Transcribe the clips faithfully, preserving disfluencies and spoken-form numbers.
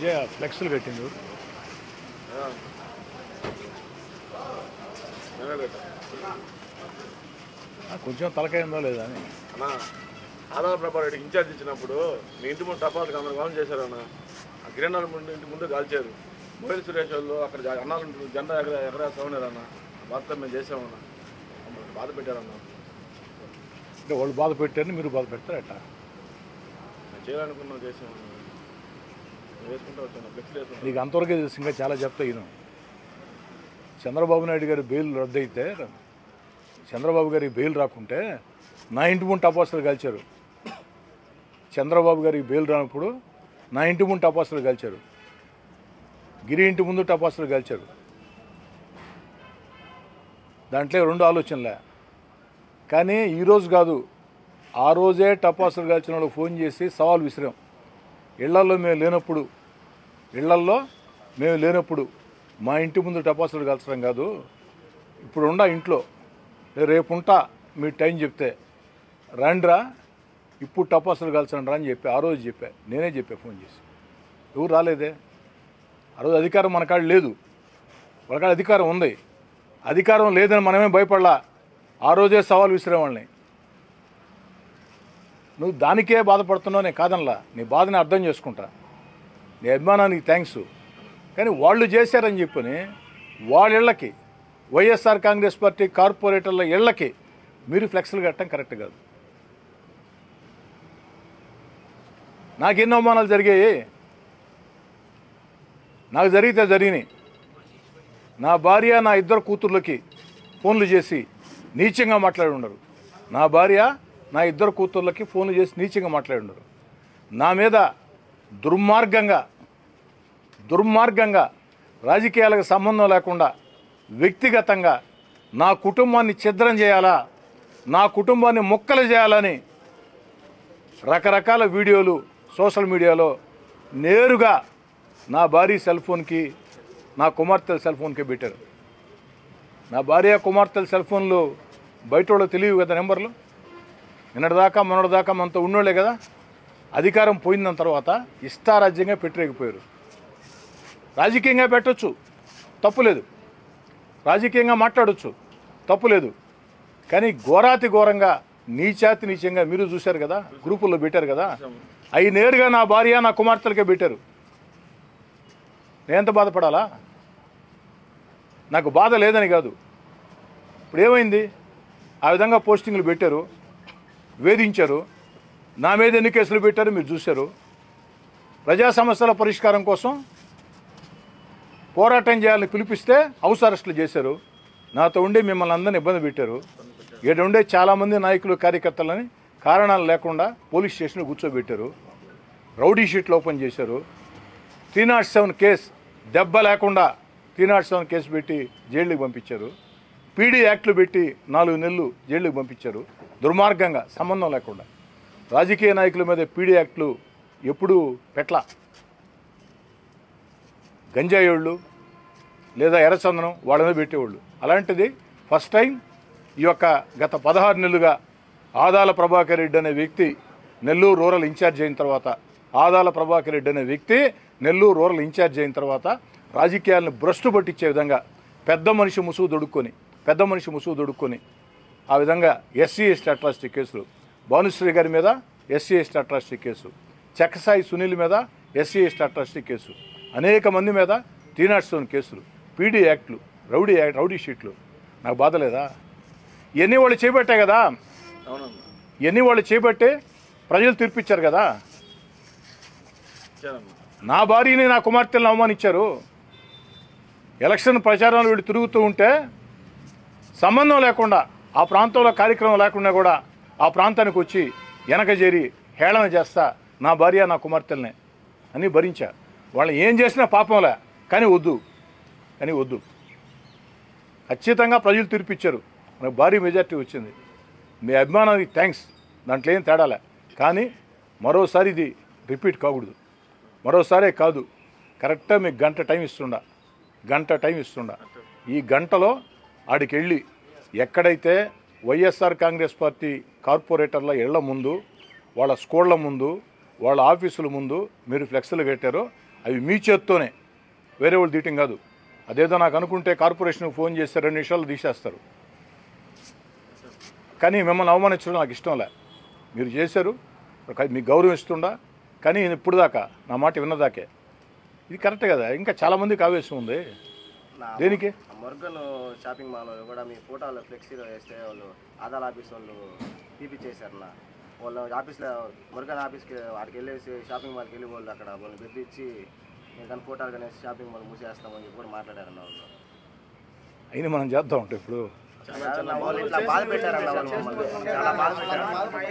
విజయ ఫ్లెక్స్లు కట్టింది కొంచెం తలకాయిందో లేదా అని అన్నా. ఆదాల ప్రభావ రెడ్డికి ఇన్ఛార్జ్ ఇచ్చినప్పుడు మీ ఇంటి ముందు టపాలకు అందరూ కాలం చేశారు అన్న. ఆ కిరణాల ముందు ఇంటి ముందు కాల్చారు. మొబైల్ సురేష్ వాళ్ళు అక్కడ అన్నాలు జెండా ఎగర ఎగరేస్తామన్నారన్న. బాధ మేము చేసామన్నా. బాధ పెట్టారన్నా. అంటే వాళ్ళు బాధ పెట్టారని మీరు బాధ పెడతారు అట్లా చేయాలనుకున్నాం చేసామన్నా. వేసుకుంటూ వచ్చాను ఫ్లెక్స్ వేసుకుంటాను. నీకు అంతవరకే తెలుసు, ఇంకా చాలా చెప్తా ఈయన. చంద్రబాబు నాయుడు గారి బెయిల్ రద్దు అయితే చంద్రబాబు గారి బెయిల్ రాకుంటే నా ఇంటి ముందు టపాసులు కాల్చారు. చంద్రబాబు గారికి బెయిల్ రానప్పుడు నా ఇంటి ముందు టపాసులు కాల్చారు. గిరి ఇంటి ముందు టపాసులు కాల్చారు. దాంట్లో రెండు ఆలోచనలే. కానీ ఈరోజు కాదు, ఆ రోజే టపాసులు కాల్చిన వాళ్ళకి ఫోన్ చేసి సవాల్ విసిరాం. ఇళ్లల్లో మేము లేనప్పుడు ఇళ్లల్లో మేము లేనప్పుడు మా ఇంటి ముందు టపాసులు కాల్చడం కాదు, ఇప్పుడు ఉండా ఇంట్లో రేపు ఉంటా మీ టైం చెప్తే రండ్రా ఇప్పుడు టపాసులు కాల్చండి రా అని చెప్పి ఆ రోజు చెప్పా. నేనే చెప్పా ఫోన్ చేసి. ఎవరు రాలేదే. ఆ రోజు అధికారం మన కాడ లేదు, వాళ్ళ కాడ అధికారం ఉంది. అధికారం లేదని మనమే భయపడలా. ఆ రోజే సవాల్ విసిరేవాళ్ళని. నువ్వు దానికే బాధపడుతున్నావు, నేను కాదనలా. నీ బాధని అర్థం చేసుకుంటా, నీ అభిమానానికి థ్యాంక్స్. కానీ వాళ్ళు చేశారని చెప్పని వాళ్ళ ఇళ్ళకి, వైఎస్ఆర్ కాంగ్రెస్ పార్టీ కార్పొరేటర్ల ఇళ్ళకి మీరు ఫ్లెక్స్లు కట్టడం కరెక్ట్ కాదు. నాకు ఎన్నో అవమానాలు జరిగాయి. నాకు జరిగితే జరిగినాయి. నా భార్య నా ఇద్దరు కూతుర్లకి ఫోన్లు చేసి నీచంగా మాట్లాడి ఉండరు. నా భార్య నా ఇద్దరు కూతుర్లకి ఫోన్లు చేసి నీచంగా మాట్లాడి ఉండరు. నా మీద దుర్మార్గంగా దుర్మార్గంగా రాజకీయాలకు సంబంధం లేకుండా వ్యక్తిగతంగా నా కుటుంబాన్ని ఛిద్రం చేయాలా, నా కుటుంబాన్ని ముక్కలు చేయాలని రకరకాల వీడియోలు సోషల్ మీడియాలో నేరుగా నా భార్య సెల్ ఫోన్కి, నా కుమార్తెల సెల్ ఫోన్కి పెట్టారు. నా భార్య కుమార్తెల సెల్ ఫోన్లు బయట వాళ్ళు తెలియవు కదా నెంబర్లు. నిన్నటిదాకా మొన్నటిదాకా మనతో ఉన్నోళ్లే కదా. అధికారం పోయిన తర్వాత ఇష్టారాజ్యంగా పెట్టలేకపోయారు. రాజకీయంగా పెట్టచ్చు, తప్పులేదు. రాజకీయంగా మాట్లాడచ్చు, తప్పులేదు. కానీ ఘోరాతి ఘోరంగా నీచాతి నీచంగా మీరు చూశారు కదా, గ్రూపుల్లో పెట్టారు కదా. అవి నేరుగా నా భార్య నా కుమార్తెలకే పెట్టారు. నేనెంత బాధపడాలా? నాకు బాధ లేదని కాదు. ఇప్పుడు ఏమైంది? ఆ విధంగా పోస్టింగ్లు పెట్టారు, వేధించారు. నా మీద ఎన్ని కేసులు పెట్టారు మీరు చూశారు. ప్రజా సమస్యల పరిష్కారం కోసం పోరాటం చేయాలని పిలిపిస్తే హౌస్ అరెస్టులు చేశారు. నాతో ఉండి మిమ్మల్ని అందరినీ ఇబ్బంది పెట్టారు. ఇక్కడ ఉండే చాలామంది నాయకులు కార్యకర్తలని కారణాలు లేకుండా పోలీస్ స్టేషన్లో కూర్చోబెట్టారు. రౌడీ షీట్లు ఓపెన్ చేశారు. త్రీ నాట్ సెవెన్ కేసు దెబ్బ లేకుండా త్రీ నాట్ సెవెన్ కేసు పెట్టి జైళ్ళకి పంపించారు. పీడీ యాక్ట్లు పెట్టి నాలుగు నెలలు జైళ్ళకి పంపించారు. దుర్మార్గంగా సంబంధం లేకుండా రాజకీయ నాయకుల మీద పీడీ యాక్ట్లు ఎప్పుడూ పెట్లా. గంజాయోళ్ళు లేదా ఎర్రచందనం వాళ్ళ మీద పెట్టేవాళ్ళు. అలాంటిది ఫస్ట్ టైం ఈ యొక్క గత పదహారు నెలలుగా ఆదాల ప్రభాకర్ రెడ్డి అనే వ్యక్తి నెల్లూరు రూరల్ ఇన్ఛార్జ్ అయిన తర్వాత ఆదాల ప్రభాకర్ రెడ్డి అనే వ్యక్తి నెల్లూరు రూరల్ ఇన్ఛార్జ్ అయిన తర్వాత రాజకీయాలను భ్రష్టు పట్టించే విధంగా పెద్ద మనిషి ముసుగు దొడుక్కొని పెద్ద మనిషి ముసుగు దొడుక్కొని ఆ విధంగా ఎస్సీ ఎస్టీ అట్రాసిటీ కేసులు, భానుశ్రీ గారి మీద SC ST atrocity case, Chakkasai Sunil మీద ఎస్సీ ఎస్టీ అట్రాసిటీ కేసు, అనేక మంది మీద త్రీ నాట్ సెవెన్ కేసులు, పీడీ యాక్ట్లు, రౌడీ యాక్ట్ రౌడీ షీట్లు. నాకు బాధ లేదా? ఇవన్నీ వాళ్ళు చేపట్టే కదా. ఇవన్నీ వాళ్ళు చేపట్టే ప్రజలు తీర్పిచ్చారు కదా. నా భార్యని నా కుమార్తెలను అవమానించారు. ఎలక్షన్ ప్రచారంలో వీళ్ళు తిరుగుతూ ఉంటే సంబంధం లేకుండా ఆ ప్రాంతంలో కార్యక్రమం లేకుండా కూడా ఆ ప్రాంతానికి వచ్చి వెనక చేరి హేళన చేస్తా నా భార్య నా కుమార్తెలనే అని భరించా. వాళ్ళు ఏం చేసినా పాపంలే, కానీ వద్దు కానీ వద్దు ఖచ్చితంగా ప్రజలు తీర్పిచ్చారు. మనకు భారీ మెజార్టీ వచ్చింది. మీ అభిమానానికి థ్యాంక్స్, దాంట్లో ఏం తేడాలే. కానీ మరోసారి ఇది రిపీట్ కాకూడదు. మరోసారే కాదు, కరెక్ట్గా మీకు గంట టైం ఇస్తుండా గంట టైం ఇస్తుండా ఈ గంటలో ఆడికి వెళ్ళి ఎక్కడైతే వైఎస్ఆర్ కాంగ్రెస్ పార్టీ కార్పొరేటర్ల ఇళ్ల ముందు, వాళ్ళ స్కూళ్ళ ముందు, వాళ్ళ ఆఫీసుల ముందు మీరు ఫ్లెక్స్లు కట్టారో అవి మీ చేత్తోనే, వేరే వాళ్ళు తీయటం కాదు. అదేదో నాకు అనుకుంటే కార్పొరేషన్కి ఫోన్ చేస్తే రెండు నిమిషాలు తీసేస్తారు. కానీ మిమ్మల్ని అవమానించడం నాకు ఇష్టం లే. మీరు చేశారు, మీకు గౌరవం ఇస్తుండా, కానీ ఇప్పుడు దాకా నా మాట విన్నదాకే. ఇది కరెక్ట్ కదా. ఇంకా చాలామందికి ఆవేశం ఉంది. దేనికి? మురుగన్ షాపింగ్ మాల్ కూడా మీ ఫోటోలు ఫ్లెక్సీలో వేస్తే వాళ్ళు ఆధార్ ఆఫీస్ వాళ్ళు తీపిచ్చేశారు. నా వాళ్ళు ఆఫీస్లో మురుగన్ ఆఫీస్కి వాడికి వెళ్ళేసి షాపింగ్ మాల్కి వెళ్ళి వాళ్ళు అక్కడ వాళ్ళు బెదిరించి నేను కానీ ఫోటోలు కానీ షాపింగ్ మాల్ మూసేస్తామని చెప్పి కూడా మాట్లాడారన్న వాళ్ళు. అయినా మనం చేద్దాం అంటే ఇప్పుడు వాళ్ళు ఇట్లా బాధ పెట్టారన్న వాళ్ళు మమ్మల్ని చాలా బాధ పెట్టారు.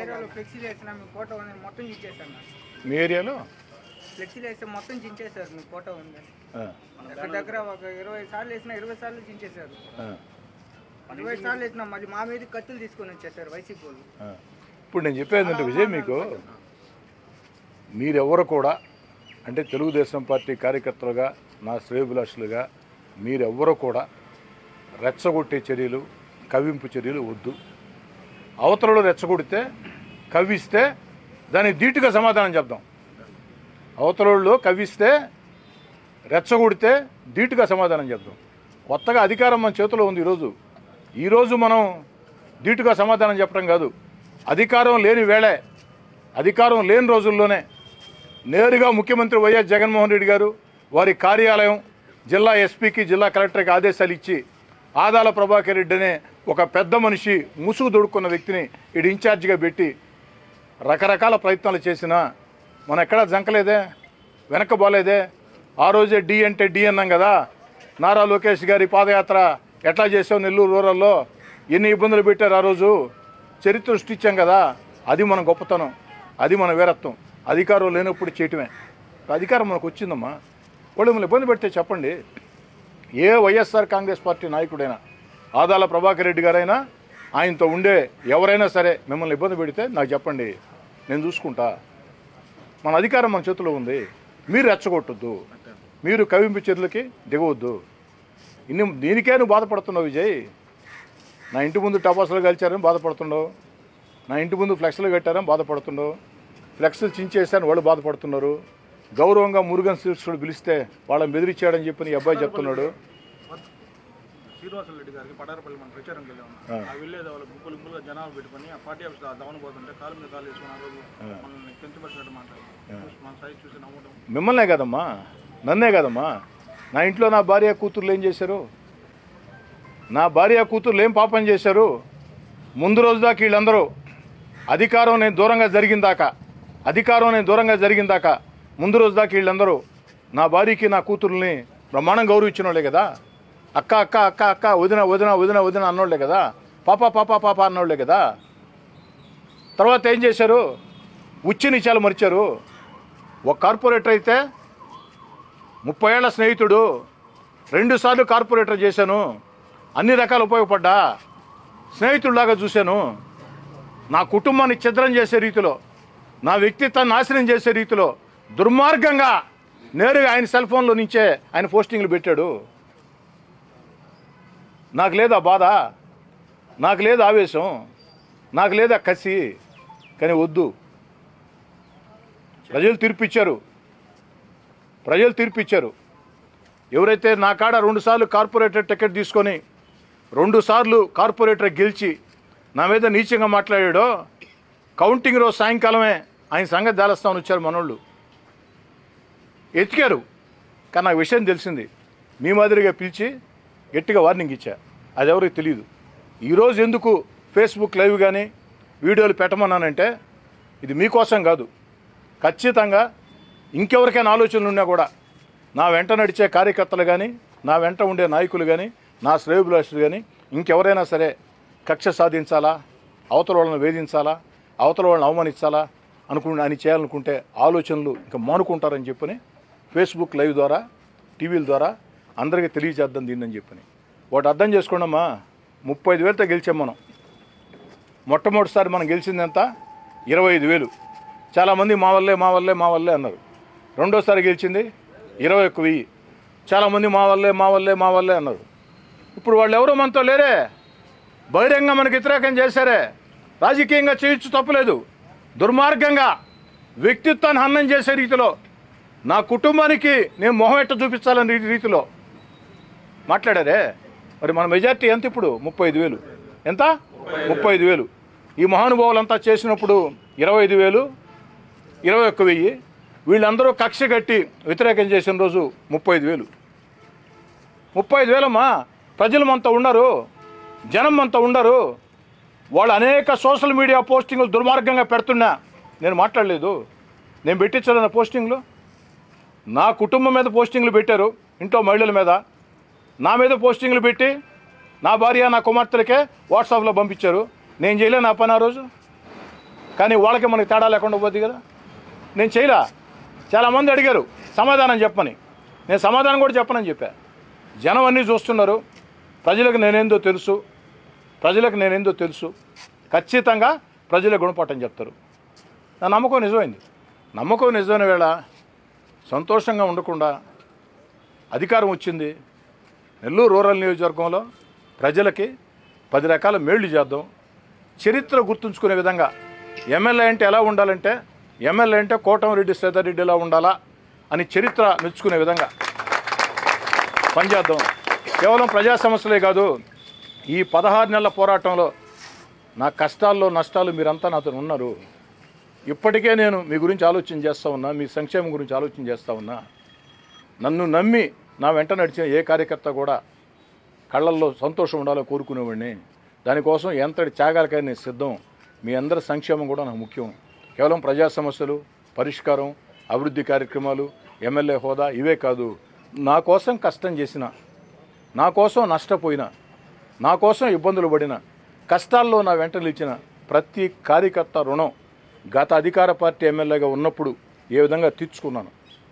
మీ ఏరియాలో ఫ్లెక్సీలు వేస్తే మొత్తం చించేశారు. మీ ఫోటో ఉంది దగ్గర దగ్గర ఒక ఇరవై సార్లు వేసినా ఇరవై సార్లు చించేశారు. ఇరవై సార్లు వేసినా మళ్ళీ మా మీద కత్తులు తీసుకొని వచ్చేసారు వైసీపీ వాళ్ళు. ఇప్పుడు నేను చెప్పేది అంటే విజయ్, మీకు మీరెవరు కూడా అంటే తెలుగుదేశం పార్టీ కార్యకర్తలుగా, నా శ్రేయోభిలాషులుగా మీరెవ్వరూ కూడా రెచ్చగొట్టే చర్యలు, కవ్వింపు చర్యలు వద్దు. అవతలలో రెచ్చగొడితే, కవ్విస్తే దానికి ధీటుగా సమాధానం చెప్దాం. అవతలలో కవ్విస్తే, రెచ్చగొడితే ధీటుగా సమాధానం చెప్దాం. కొత్తగా అధికారం మన చేతిలో ఉంది. ఈరోజు ఈరోజు మనం ధీటుగా సమాధానం చెప్పడం కాదు. అధికారం లేని వేళే, అధికారం లేని రోజుల్లోనే నేరుగా ముఖ్యమంత్రి వైఎస్ జగన్మోహన్ రెడ్డి గారు వారి కార్యాలయం జిల్లా ఎస్పీకి, జిల్లా కలెక్టర్కి ఆదేశాలు ఇచ్చి ఆదాల ప్రభాకర్ రెడ్డి అనే ఒక పెద్ద మనిషి, ముసుగు దొడుక్కున్న వ్యక్తిని ఇటు ఇన్ఛార్జిగా పెట్టి రకరకాల ప్రయత్నాలు చేసినా మనం ఎక్కడా జంకలేదే, వెనక్కబోలేదే. ఆ రోజే డి అంటే డి అన్నాం కదా. నారా లోకేష్ గారి పాదయాత్ర ఎట్లా చేసావు నెల్లూరు రూరల్లో, ఎన్ని ఇబ్బందులు పెట్టారు ఆ రోజు, చరిత్ర సృష్టించాం కదా. అది మన గొప్పతనం, అది మన వీరత్వం. అధికారం లేనప్పుడు చేయటమే. అధికారం మనకు వచ్చిందమ్మా. వాళ్ళు మిమ్మల్ని ఇబ్బంది పెడితే చెప్పండి. ఏ వైఎస్ఆర్ కాంగ్రెస్ పార్టీ నాయకుడైనా, ఆదాల ప్రభాకర్ రెడ్డి గారైనా, ఆయనతో ఉండే ఎవరైనా సరే మిమ్మల్ని ఇబ్బంది పెడితే నాకు చెప్పండి, నేను చూసుకుంటా. మన అధికారం మన చేతిలో ఉంది. మీరు రెచ్చగొట్టొద్దు, మీరు కవింపు చర్యలకి దిగవద్దు. ఇన్ని దీనికే నువ్వు బాధపడుతున్నావు విజయ్. నా ఇంటి ముందు టపాసులు కలిచారని బాధపడుతున్నావు, నా ఇంటి ముందు ఫ్లెక్స్లు కట్టారని బాధపడుతున్నావు, ఫ్లెక్స్లు చించేశారని వాళ్ళు బాధపడుతున్నారు. గౌరవంగా మురుగన్ శిల్సుడు పిలిస్తే వాళ్ళని బెదిరించాడని చెప్పి ఈ అబ్బాయి చెప్తున్నాడు. శ్రీనివాస రెడ్డి గారికి పడారపల్లి మనం ప్రచారం వెళ్ళాము. ఆ విలేజ్ వాళ్ళు గుంపులు గుంపులుగా జనాలు పెట్టుకొని ఆ పార్టీ ఆఫీస్ దవన పోతుంటే కాలు మీద కాలు వేసుకుని ఆ రోజు మనల్ని పెంచబడినట్టు మాట్లాడారు. మన సైజ్ చూసి నవ్వడం. మిమ్మల్నే కదమ్మా, నన్నే కదమ్మా. నా ఇంట్లో నా భార్య కూతుర్లు ఏం చేశారు? నా భార్య కూతుర్లు ఏం పాపం చేశారు? ముందు రోజు దాకా వీళ్ళందరూ అధికారం నేను దూరంగా జరిగిందాకా అధికారం నేను దూరంగా జరిగిందాకా ముందు రోజు దాకా వీళ్ళందరూ నా భార్యకి నా కూతుర్ని బ్రహ్మాండం గౌరవించిన వాళ్ళే కదా. అక్క అక్క అక్క అక్క వదిన వదిన వదిన వదిన అన్నోళ్లే కదా. పాప పాప పాప అన్నోళ్లే కదా. తర్వాత ఏం చేశారు? ఉచ్చి నిచాలు మరిచారు. ఒక కార్పొరేటర్ అయితే ముప్పై ఏళ్ల స్నేహితుడు, రెండుసార్లు కార్పొరేటర్ చేశాను, అన్ని రకాలు ఉపయోగపడ్డా, స్నేహితుడిలాగా చూశాను. నా కుటుంబాన్ని ఛిద్రం చేసే రీతిలో, నా వ్యక్తిత్వాన్ని నాశనం చేసే రీతిలో దుర్మార్గంగా నేరుగా ఆయన సెల్ ఫోన్లో నుంచే ఆయన పోస్టింగ్లు పెట్టాడు. నాకు లేదా బాధ, నాకు లేదు ఆవేశం, నాకు లేదా కసి. కానీ వద్దు. ప్రజలు తీర్పిచ్చారు, ప్రజలు తీర్పిచ్చారు. ఎవరైతే నా కాడ రెండుసార్లు కార్పొరేటర్ టికెట్ తీసుకొని రెండుసార్లు కార్పొరేటర్ గెలిచి నా మీద నీచంగా మాట్లాడాడో, కౌంటింగ్ రోజు సాయంకాలమే ఆయన సంగతి దాలస్తామని వచ్చారు మనోళ్ళు. ఎతికారు. కానీ నాకు విషయం తెలిసింది. మీ మాదిరిగా పిలిచి గట్టిగా వార్నింగ్ ఇచ్చా. అది ఎవరికి తెలియదు. ఈరోజు ఎందుకు ఫేస్బుక్ లైవ్ కానీ వీడియోలు పెట్టమన్నానంటే ఇది మీకోసం కాదు. ఖచ్చితంగా ఇంకెవరికైనా ఆలోచనలు ఉన్నా కూడా నా వెంట నడిచే కార్యకర్తలు కానీ, నా వెంట ఉండే నాయకులు కానీ, నా శ్రేయోభిలాషులు కానీ ఇంకెవరైనా సరే కక్ష సాధించాలా, అవతల వాళ్ళని వేధించాలా, అవతల వాళ్ళని అవమానించాలా అనుకు అని చేయాలనుకుంటే ఆలోచనలు ఇంకా మానుకుంటారని చెప్పని ఫేస్బుక్ లైవ్ ద్వారా, టీవీల ద్వారా అందరికీ తెలియజేద్దాం దీన్ని చెప్పని. వాటి అర్థం చేసుకోండమ్మా. ముప్పై ఐదు వేలతో గెలిచాం మనం. మొట్టమొదటిసారి మనం గెలిచింది ఎంత? ఇరవై ఐదు వేలు. చాలామంది మా వల్లే మా వల్లే మా వల్లే అన్నారు. రెండోసారి గెలిచింది ఇరవై ఒక్క వెయ్యి. చాలామంది మా వల్లే మా వల్లే మా వల్లే అన్నారు. ఇప్పుడు వాళ్ళు ఎవరో మనతో లేరే, బహిరంగంగా మనకు వ్యతిరేకం చేశారే. రాజకీయంగా చేయొచ్చు, తప్పులేదు. దుర్మార్గంగా వ్యక్తిత్వాన్ని హననం చేసే రీతిలో నా కుటుంబానికి నేను మొహం ఎట్ట చూపించాలని రీతిలో మాట్లాడారే. మరి మన మెజార్టీ ఎంత ఇప్పుడు? ముప్పై ఐదు వేలు. ఎంత? ముప్పై ఐదు వేలు. ఈ మహానుభావులంతా చేసినప్పుడు ఇరవై ఐదు వేలు, ఇరవై ఒక్క వెయ్యి. వీళ్ళందరూ కక్ష కట్టి వ్యతిరేకం చేసిన రోజు ముప్పై ఐదు వేలు. ముప్పై ఐదు వేలమ్మా. ప్రజలు అంతా ఉండరు, జనం అంతా ఉండరు. వాళ్ళు అనేక సోషల్ మీడియా పోస్టింగ్లు దుర్మార్గంగా పెడుతున్నా నేను మాట్లాడలేదు. నేను పెట్టించాలన్న పోస్టింగ్లు నా కుటుంబం మీద పోస్టింగ్లు పెట్టారు, ఇంట్లో మహిళల మీద. నా మీద పోస్టింగ్లు పెట్టి నా భార్య నా కుమార్తెలకే వాట్సాప్లో పంపించారు. నేను చేయలే నా పని ఆ రోజు. కానీ వాళ్ళకి మనకి తేడా లేకుండా పోద్ది కదా. నేను చేయలే. చాలామంది అడిగారు సమాధానం చెప్పమని. నేను సమాధానం కూడా చెప్పనని చెప్పా. జనం అన్నీ చూస్తున్నారు. ప్రజలకు నేనేందో తెలుసు, ప్రజలకు నేనేందో తెలుసు. ఖచ్చితంగా ప్రజల గుణపాఠం చెప్తారు. నా నమ్మకం నిజమైంది. నమ్మకం నిజమైన వేళ సంతోషంగా ఉండకుండా అధికారం వచ్చింది. నెల్లూరు రూరల్ నియోజకవర్గంలో ప్రజలకి పది రకాల మేళ్లు చేద్దాం. చరిత్ర గుర్తుంచుకునే విధంగా ఎమ్మెల్యే అంటే ఎలా ఉండాలంటే, ఎమ్మెల్యే అంటే కోటమిరెడ్డి శ్రీధర్రెడ్డి ఎలా ఉండాలా అని చరిత్ర మెచ్చుకునే విధంగా పనిచేద్దాం. కేవలం ప్రజా సమస్యలే కాదు, ఈ పదహారు నెలల పోరాటంలో నా కష్టాల్లో నష్టాలు మీరంతా నాతో ఉన్నారు. ఇప్పటికే నేను మీ గురించి ఆలోచన చేస్తూ ఉన్నా, మీ సంక్షేమం గురించి ఆలోచన చేస్తూ ఉన్నా. నన్ను నమ్మి నా వెంట నడిచిన ఏ కార్యకర్త కూడా కళ్ళల్లో సంతోషం ఉండాలో కోరుకునేవాడిని. దానికోసం ఎంతటి త్యాగాలకైనా నేను సిద్ధం. మీ అందరి సంక్షేమం కూడా నాకు ముఖ్యం. కేవలం ప్రజా సమస్యలు పరిష్కారం, అభివృద్ధి కార్యక్రమాలు, ఎమ్మెల్యే హోదా ఇవే కాదు. నా కోసం కష్టం చేసిన, నా కోసం నష్టపోయిన, నా కోసం ఇబ్బందులు పడిన, కష్టాల్లో నా వెంట నిలిచిన ప్రతి కార్యకర్త రుణం గత అధికార పార్టీ ఎమ్మెల్యేగా ఉన్నప్పుడు ఏ విధంగా తీర్చుకున్నాను,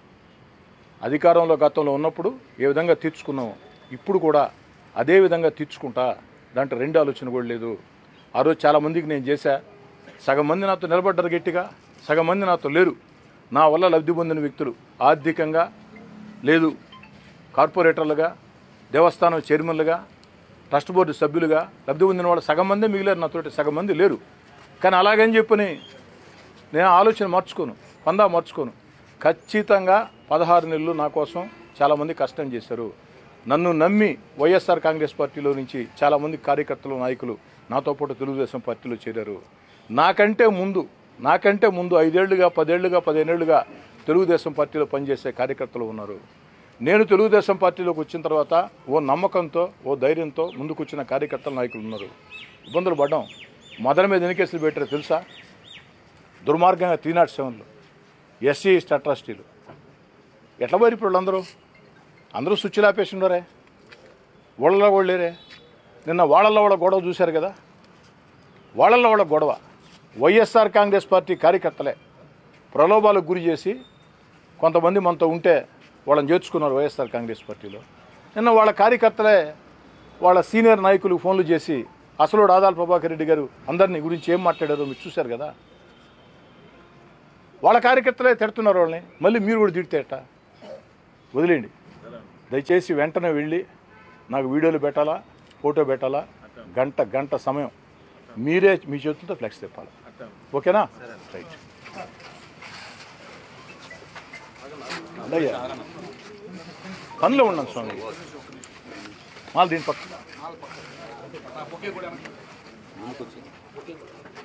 అధికారంలో గతంలో ఉన్నప్పుడు ఏ విధంగా తీర్చుకున్నాము, ఇప్పుడు కూడా అదే విధంగా తీర్చుకుంటా. దాంట్లో రెండు ఆలోచన కూడా లేదు. ఆ రోజు చాలామందికి నేను చేశా. సగం మంది నాతో నిలబడ్డారు గట్టిగా, సగం మంది నాతో లేరు. నా వల్ల లబ్ధి పొందిన వ్యక్తులు ఆర్థికంగా లేదు, కార్పొరేటర్లుగా, దేవస్థానం చైర్మన్లుగా, ట్రస్ట్ బోర్డు సభ్యులుగా లబ్ధి పొందిన వాళ్ళు సగం మంది మిగిలేరు, నాతోటి సగం మంది లేరు. కానీ అలాగని చెప్పని నేను ఆలోచన మార్చుకోను, పందా మార్చుకోను. ఖచ్చితంగా పదహారు నెలలు నా కోసం చాలామంది కష్టం చేశారు. నన్ను నమ్మి వైఎస్ఆర్ కాంగ్రెస్ పార్టీలో నుంచి చాలామంది కార్యకర్తలు, నాయకులు నాతో పాటు తెలుగుదేశం పార్టీలో చేరారు. నాకంటే ముందు నాకంటే ముందు ఐదేళ్లుగా, పదేళ్లుగా, పదిహేనేళ్లుగా తెలుగుదేశం పార్టీలో పనిచేసే కార్యకర్తలు ఉన్నారు. నేను తెలుగుదేశం పార్టీలోకి వచ్చిన తర్వాత ఓ నమ్మకంతో, ఓ ధైర్యంతో ముందుకు వచ్చిన కార్యకర్తల నాయకులు ఉన్నారు. ఇబ్బందులు పడ్డాం. మదర్ మీద ఎన్ని కేసులు పెట్టారో తెలుసా? దుర్మార్గంగా త్రీ నాట్ సెవెన్లు, ఎస్సీ అట్రాసిటీలు. ఎట్లా పోయి ఇప్పుడు వాళ్ళందరూ అందరూ స్విచ్లు ఆపేసి ఉన్నారే, వాళ్ళలో కూడా లేరే. నిన్న వాళ్ళల్లో వాళ్ళ గొడవ చూశారు కదా. వాళ్ళల్లో వాళ్ళ గొడవ వైఎస్ఆర్ కాంగ్రెస్ పార్టీ కార్యకర్తలే ప్రలోభాలకు గురి చేసి కొంతమంది మనతో ఉంటే వాళ్ళని చేర్చుకున్నారు వైఎస్ఆర్ కాంగ్రెస్ పార్టీలో. నిన్న వాళ్ళ కార్యకర్తలే వాళ్ళ సీనియర్ నాయకులు ఫోన్లు చేసి అసలు ఆదాల ప్రభాకర్ రెడ్డి గారు అందరినీ గురించి ఏం మాట్లాడారో మీరు చూశారు కదా. వాళ్ళ కార్యకర్తలే తిడుతున్నారు వాళ్ళని. మళ్ళీ మీరు కూడా తిడితే ఎట్టా? వదిలేండి. దయచేసి వెంటనే వెళ్ళి నాకు వీడియోలు పెట్టాలా, ఫోటో పెట్టాలా, గంట గంట సమయం మీరే మీ చేతులతో ఫ్లెక్స్ తిప్పాలి. ఓకేనా? రైట్. అయ్యా పనిలో ఉన్నాను స్వామి. మాల్ దీని పక్క